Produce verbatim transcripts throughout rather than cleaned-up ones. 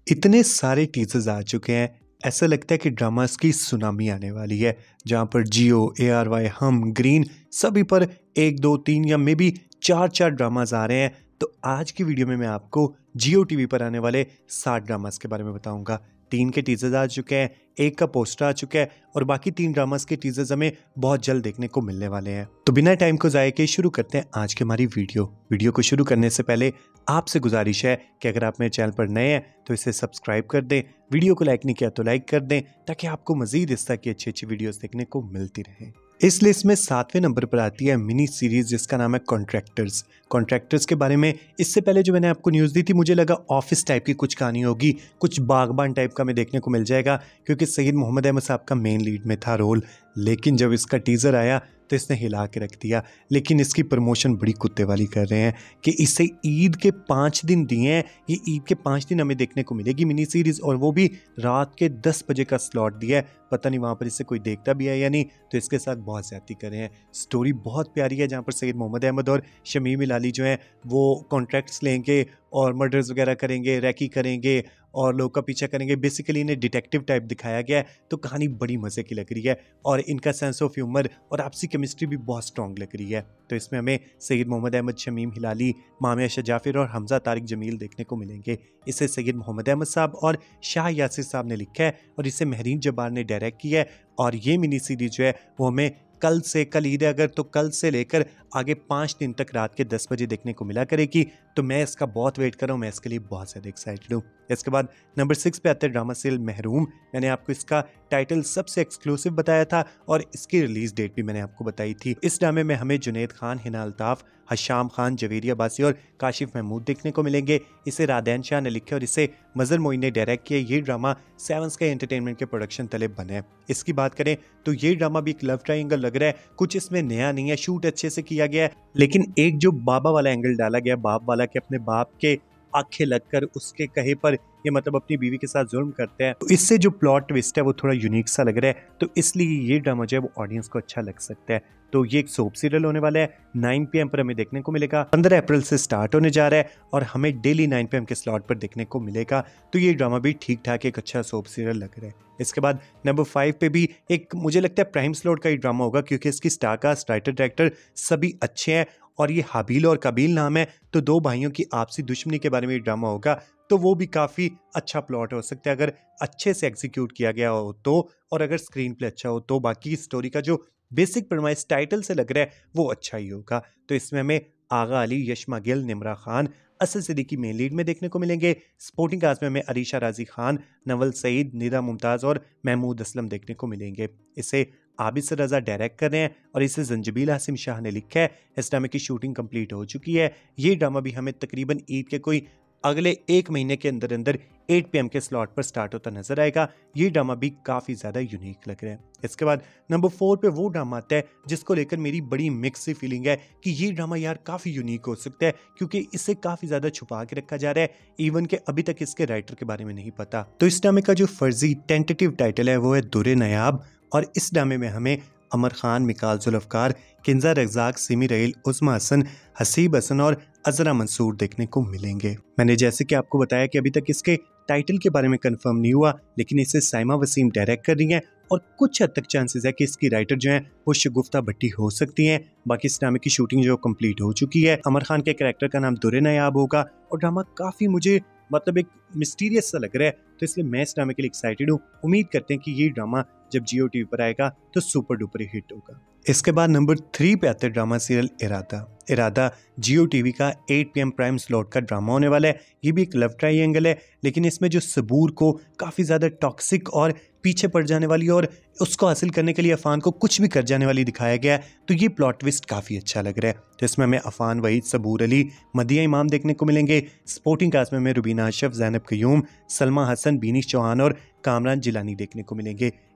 इतने सारे टीजर्स आ चुके हैं, ऐसा लगता है कि ड्रामास की सुनामी आने वाली है, जहां पर Geo, A R Y, Hum, Green सभी पर एक दो तीन या मे बी चार चार ड्रामास आ रहे हैं। तो आज की वीडियो में मैं आपको जियो टीवी पर आने वाले सात ड्रामास के बारे में बताऊंगा। तीन के टीजर्स आ चुके हैं, एक का पोस्टर आ चुका है और बाकी तीन ड्रामास के टीजर्स हमें बहुत जल्द देखने को मिलने वाले हैं। तो बिना टाइम को जाए के शुरू करते हैं आज की हमारी वीडियो। वीडियो को शुरू करने से पहले आपसे गुजारिश है कि अगर आप मेरे चैनल पर नए हैं तो इसे सब्सक्राइब कर दें, वीडियो को लाइक नहीं किया तो लाइक कर दें ताकि आपको मजीद इस तरह की अच्छी अच्छी वीडियोस देखने को मिलती रहे। इस लिस्ट में सातवें नंबर पर आती है मिनी सीरीज जिसका नाम है कॉन्ट्रैक्टर्स। कॉन्ट्रैक्टर्स के बारे में इससे पहले जो मैंने आपको न्यूज़ दी थी, मुझे लगा ऑफिस टाइप की कुछ कहानी होगी, कुछ बागबान टाइप का हमें देखने को मिल जाएगा क्योंकि सईद मोहम्मद अहमद साहब का मेन लीड में था रोल। लेकिन जब इसका टीज़र आया तो इसने हिला के रख दिया। लेकिन इसकी प्रमोशन बड़ी कुत्ते वाली कर रहे हैं कि इसे ईद के पाँच दिन दिए हैं, ये ईद के पाँच दिन हमें देखने को मिलेगी मिनी सीरीज़, और वो भी रात के दस बजे का स्लॉट दिया है। पता नहीं वहाँ पर इसे कोई देखता भी है या नहीं, तो इसके साथ बहुत ज़्यादती कर रहे हैं। स्टोरी बहुत प्यारी है जहाँ पर सईद मोहम्मद अहमद और शमीम इलाली जो हैं वो कॉन्ट्रैक्ट्स लेंगे और मर्डर्स वगैरह करेंगे, रैकी करेंगे और लोग का पीछा करेंगे। बेसिकली इन्हें डिटेक्टिव टाइप दिखाया गया है, तो कहानी बड़ी मज़े की लग रही है और इनका सेंस ऑफ ह्यूमर और आपसी केमिस्ट्री भी बहुत स्ट्रॉन्ग लग रही है। तो इसमें हमें सईद मोहम्मद अहमद, शमीम हिलाली, मामिया शाह जाफिर और हमजा तारिक जमील देखने को मिलेंगे। इसे सईद मोहम्मद अहमद साहब और शाह यासिर साहब ने लिखा है और इसे महरीन जब्बार ने डायरेक्ट किया है। और ये मिनी सीरीज जो है वो हमें कल से, कल ईद है अगर, तो कल से लेकर आगे पाँच दिन तक रात के दस बजे देखने को मिला करेगी। तो मैं इसका बहुत वेट कर रहा हूँ, मैं इसके लिए बहुत ज़्यादा एक्साइटेड हूँ। इसके बाद नंबर सिक्स पे आता है ड्रामा सीरियल महरूम। मैंने आपको इसका टाइटल सबसे एक्सक्लूसिव बताया था और इसकी रिलीज डेट भी मैंने आपको बताई थी। इस ड्रामे में हमें जुनैद खान, हिना अल्ताफ, हशाम खान, जवेरिया बासी और काशिफ महमूद देखने को मिलेंगे। इसे रादैन शाह ने लिखा और इसे मजर मोइन ने डायरेक्ट किया। ये ड्रामा सेवन स्काई एंटरटेनमेंट के प्रोडक्शन तले बने हैं। इसकी बात करें तो ये ड्रामा भी एक लव ट्रायंगल लग रहा है, कुछ इसमें नया नहीं है, शूट अच्छे से किया गया है, लेकिन एक जो बाबा वाला एंगल डाला गया, बाप वाला कि अपने बाप के आंखें लगकर उसके कहे पर ये मतलब अपनी बीवी के साथ जुल्म करते हैं, तो इससे जो प्लॉट ट्विस्ट है वो थोड़ा यूनिक सा लग रहा है। तो इसलिए ये ड्रामा जो है वो ऑडियंस को अच्छा लग सकता है। तो ये एक सोप सीरियल होने वाला है, नाइन पी एम पर हमें देखने को मिलेगा। पंद्रह अप्रैल से स्टार्ट होने जा रहा है और हमें डेली नाइन पी एम के स्लॉट पर देखने को मिलेगा। तो ये ड्रामा भी ठीक ठाक एक अच्छा सोप सीरियल लग रहा है। इसके बाद नंबर फाइव पे भी एक मुझे लगता है प्राइम स्लॉट का ही ड्रामा होगा क्योंकि इसकी स्टार कास्ट, राइटर, डायरेक्टर सभी अच्छे हैं और ये हाबील और कबील नाम है। तो दो भाइयों की आपसी दुश्मनी के बारे में ड्रामा होगा, तो वो भी काफ़ी अच्छा प्लॉट हो सकता है अगर अच्छे से एग्जीक्यूट किया गया हो तो, और अगर स्क्रीन प्ले अच्छा हो तो। बाकी स्टोरी का जो बेसिक प्रमाइस टाइटल से लग रहा है वो अच्छा ही होगा। तो इसमें हमें आगा अली, यशमा गिल, निमरा खान, असद सिद्दीकी मेन लीड में देखने को मिलेंगे। सपोर्टिंग कास्ट में हमें अरीशा राजी खान, नवल सईद, निदा मुमताज़ और महमूद असलम देखने को मिलेंगे। इसे आबिद रजा डायरेक्ट कर रहे हैं और इसे जंजबील हासिम शाह ने लिखा है। इस ड्रामे की शूटिंग कंप्लीट हो चुकी है। ये ड्रामा भी हमें तकरीबन ईद के कोई अगले एक महीने के अंदर अंदर एट पी एम के स्लॉट पर स्टार्ट होता नजर आएगा। ये ड्रामा भी काफ़ी ज़्यादा यूनिक लग रहा है। इसके बाद नंबर फोर पे वो ड्रामा आता है जिसको लेकर मेरी बड़ी मिक्स सी फीलिंग है कि ये ड्रामा यार काफ़ी यूनिक हो सकता है क्योंकि इसे काफ़ी ज़्यादा छुपा के रखा जा रहा है, इवन के अभी तक इसके राइटर के बारे में नहीं पता। तो इस ड्रामे का जो फर्जी टेंटेटिव टाइटल है वो है दुरे नायाब और इस ड्रामे में हमें अमर खान, मिकाल जुल्फकार, किंजा रज़ाक, सिमी रहील, उस्मा हसन, हसीब हसन और अजरा मंसूर देखने को मिलेंगे। मैंने जैसे कि आपको बताया कि अभी तक इसके टाइटल के बारे में कंफर्म नहीं हुआ, लेकिन इसे साइमा वसीम डायरेक्ट कर रही हैं और कुछ हद तक चांसेस है कि इसकी राइटर जो है वो शगुफ्ता भट्टी हो सकती हैं। बाकी इस ड्रामे की शूटिंग जो कंप्लीट हो चुकी है। अमर खान के कैरेक्टर का नाम दुरे नायाब होगा और ड्रामा काफ़ी मुझे मतलब एक मिस्टीरियस सा लग रहा है, तो इसलिए मैं इस ड्रामे के लिए एक्साइटेड हूँ। उम्मीद करते हैं कि ये ड्रामा जब जियो टीवी पर आएगा तो सुपर डुपर हिट होगा। इसके बाद नंबर थ्री पे आते drama serial Irada. Irada Geo TV का eight P M prime slot का ड्रामा होने वाला है। ये भी एक लव ट्रायंगल है, लेकिन इसमें जो सबूर को काफ़ी ज़्यादा टॉक्सिक और पीछे पड़ जाने वाली और उसको हासिल करने के लिए अफान को कुछ भी कर जाने वाली दिखाया गया है। तो ये प्लॉट ट्विस्ट काफ़ी अच्छा लग रहा है। तो इसमें हमें अफान वहीद, सबूर अली, मदिया इमाम देखने को मिलेंगे। सपोर्टिंग कास्ट में हमें रुबीना अशरफ, ज़ैनब क़यूम, सलमा हसन, बीनिश चौहान और कामरान जिलानी देखने को मिलेंगे।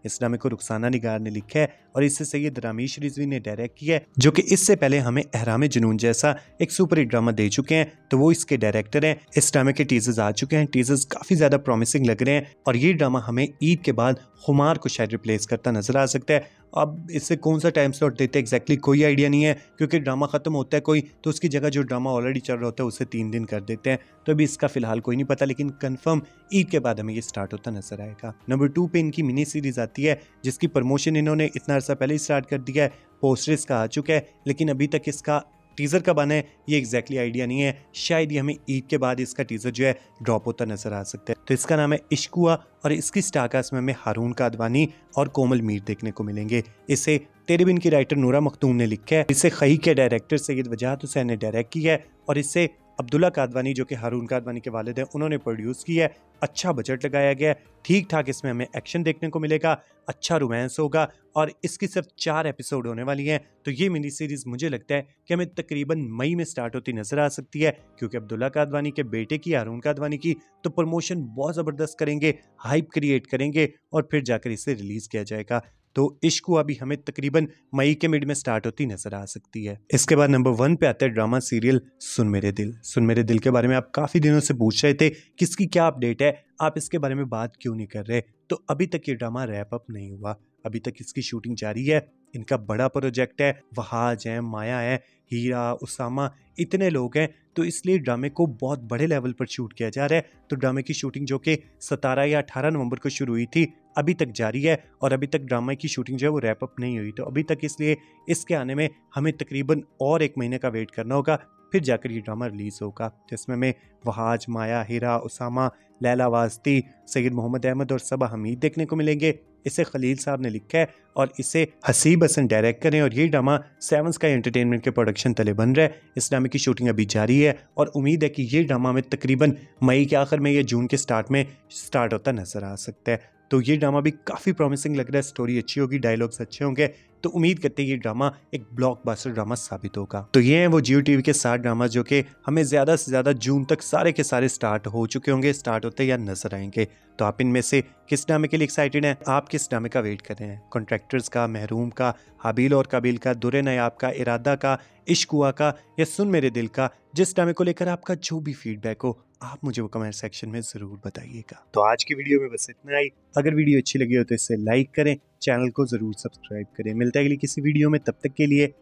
इस ड्रामे को रुखसाना निगार ने लिखा है और इसे सैयद रामीश रिजवी ने डायरेक्ट किया है, जो कि इससे पहले हमें अहराम जुनून जैसा एक सुपर हिट ड्रामा दे चुके हैं, तो वो इसके डायरेक्टर हैं। इस ड्रामे के टीजर्स आ चुके हैं, टीजर्स काफी ज्यादा प्रॉमिसिंग लग रहे हैं और ये ड्रामा हमें ईद के बाद खुमार को शायद रिप्लेस करता नजर आ सकता है। अब इससे कौन सा टाइम स्लॉट देते हैं एग्जैक्टली कोई आइडिया नहीं है, क्योंकि ड्रामा खत्म होता है कोई तो उसकी जगह जो ड्रामा ऑलरेडी चल रहा होता है उसे तीन दिन कर देते हैं, तो अभी इसका फिलहाल कोई नहीं पता, लेकिन कंफर्म ईद के बाद हमें ये स्टार्ट होता नजर आएगा। नंबर टू पे इनकी मिनी सीरीज आती है जिसकी प्रमोशन इन्होंने इतना अर्सा पहले ही स्टार्ट कर दिया है, पोस्टर इसका आ चुका है, लेकिन अभी तक इसका टीजर कब आना है ये एग्जैक्टली आइडिया नहीं है। शायद ये हमें ईद के बाद इसका टीजर जो है ड्रॉप होता नजर आ सकता है। तो इसका नाम है इश्क हुआ और इसकी स्टारकास्ट में हमें हारून कादवानी और कोमल मीर देखने को मिलेंगे। इसे तेरे बिन की राइटर नूरा मखदूम ने लिखा है, इसे खई के डायरेक्टर सैयद वजाहत हुसैन ने डायरेक्ट किया है और इसे अब्दुल्ला कादवानी जो कि हारून कादवानी के वालिद हैं उन्होंने प्रोड्यूस किया है। अच्छा बजट लगाया गया है, ठीक ठाक इसमें हमें एक्शन देखने को मिलेगा, अच्छा रोमांस होगा और इसकी सिर्फ चार एपिसोड होने वाली हैं। तो ये मिनी सीरीज मुझे लगता है कि हमें तकरीबन मई में स्टार्ट होती नजर आ सकती है, क्योंकि अब्दुल्ला कादवानी के बेटे की हारून कादवानी की तो प्रमोशन बहुत ज़बरदस्त करेंगे, हाइप क्रिएट करेंगे और फिर जाकर इसे रिलीज किया जाएगा। तो इश्क हुआ भी हमें तकरीबन मई के मिड में स्टार्ट होती नजर आ सकती है। इसके बाद नंबर वन पे आता है ड्रामा सीरियल सुन मेरे दिल। सुन मेरे दिल के बारे में आप काफी दिनों से पूछ रहे थे किसकी क्या अपडेट है, आप इसके बारे में बात क्यों नहीं कर रहे, तो अभी तक ये ड्रामा रैप अप नहीं हुआ, अभी तक इसकी शूटिंग जारी है। इनका बड़ा प्रोजेक्ट है, वहाज है, माया है, हीरा, उसामा, इतने लोग हैं, तो इसलिए ड्रामे को बहुत बड़े लेवल पर शूट किया जा रहा है। तो ड्रामे की शूटिंग जो कि सत्रह या अठारह नवंबर को शुरू हुई थी अभी तक जारी है और अभी तक ड्रामा की शूटिंग जो है वो रैप अप नहीं हुई, तो अभी तक इसलिए इसके आने में हमें तकरीबन और एक महीने का वेट करना होगा, फिर जाकर ये ड्रामा रिलीज होगा, जिसमें हमें वहाज, माया, हीरा, उसामा, लैला वास्ती, सैयद मोहम्मद अहमद और सबा हमीद देखने को मिलेंगे। इसे खलील साहब ने लिखा है और इसे हसीब हसन डायरेक्ट करें और ये ड्रामा सेवन स्काई एंटरटेनमेंट के प्रोडक्शन तले बन रहा है। इस ड्रामे की शूटिंग अभी जारी है और उम्मीद है कि ये ड्रामा में तकरीबन मई के आखिर में या जून के स्टार्ट में स्टार्ट होता नजर आ सकता है। तो ये ड्रामा भी काफ़ी प्रॉमिसिंग लग रहा है, स्टोरी अच्छी होगी, डायलॉग्स अच्छे होंगे, तो उम्मीद करते हैं ये ड्रामा एक ब्लॉकबस्टर ड्रामा साबित होगा। तो ये हैं वो जियो टीवी के सात ड्रामा जो कि हमें ज़्यादा से ज़्यादा जून तक सारे के सारे स्टार्ट हो चुके होंगे, स्टार्ट होते या नजर आएंगे। तो आप इनमें से किस ड्रामे के लिए एक्साइटेड हैं, आप किस ड्रामे का वेट कर रहे हैं, कॉन्ट्रैक्टर्स का, महरूम का, हाबील और काबिल का, दुरे नयाब का, इरादा का, इश्क हुआ का या सुन मेरे दिल का, जिस ड्रामे को लेकर आपका जो भी फीडबैक हो आप मुझे वो कमेंट सेक्शन में ज़रूर बताइएगा। तो आज की वीडियो में बस इतना ही। अगर वीडियो अच्छी लगी हो तो इसे लाइक करें, चैनल को ज़रूर सब्सक्राइब करें। मिलता है अगली किसी वीडियो में, तब तक के लिए